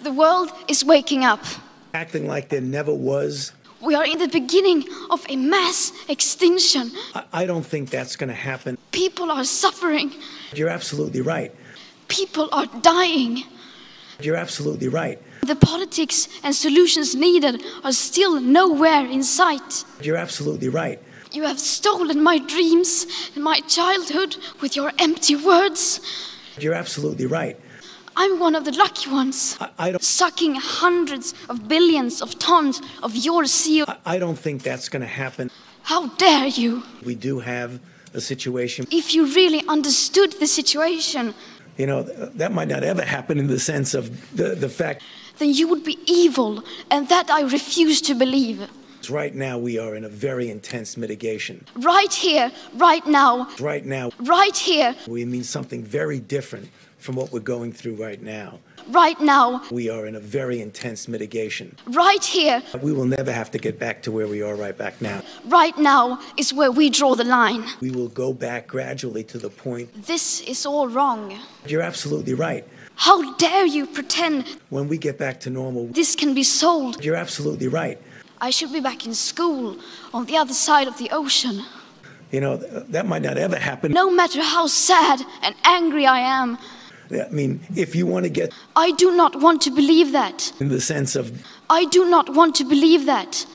The world is waking up. Acting like there never was. We are in the beginning of a mass extinction. I don't think that's going to happen. People are suffering. You're absolutely right. People are dying. You're absolutely right. The politics and solutions needed are still nowhere in sight. You're absolutely right. You have stolen my dreams and my childhood with your empty words. You're absolutely right. I'm one of the lucky ones, I don't. sucking hundreds of billions of tons of your CO2. I don't think that's going to happen. How dare you? We do have a situation. If you really understood the situation, You know, that might not ever happen in the sense of the fact. then you would be evil, and that I refuse to believe. Right now, we are in a very intense mitigation. Right here, right now, Right now, right here, we mean something very different from what we're going through right now. right now, We are in a very intense mitigation. right here, We will never have to get back to where we are right back now. right now is where we draw the line. We will go back gradually to the point. This is all wrong. You're absolutely right. How dare you pretend When we get back to normal, this can be sold? you're absolutely right. I should be back in school on the other side of the ocean. You know, that might not ever happen. No matter how sad and angry I am, I mean, if you want to get I do not want to believe that. in the sense of I do not want to believe that.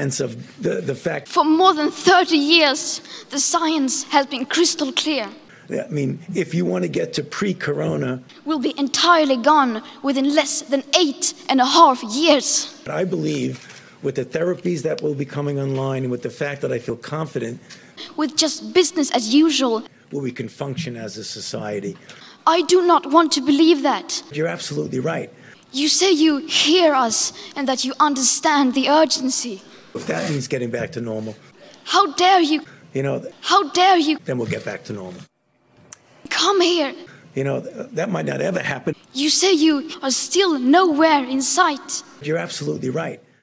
the fact. For more than 30 years, the science has been crystal clear. I mean, if you want to get to pre-corona, We'll be entirely gone within less than 8.5 years. I believe with the therapies that will be coming online and with the fact that I feel confident With just business as usual, where we can function as a society. I do not want to believe that. You're absolutely right. You say you hear us and that you understand the urgency. If that means getting back to normal, How dare you? you know, How dare you? then we'll get back to normal. Come here. You know, that might not ever happen. You say you are still nowhere in sight. You're absolutely right.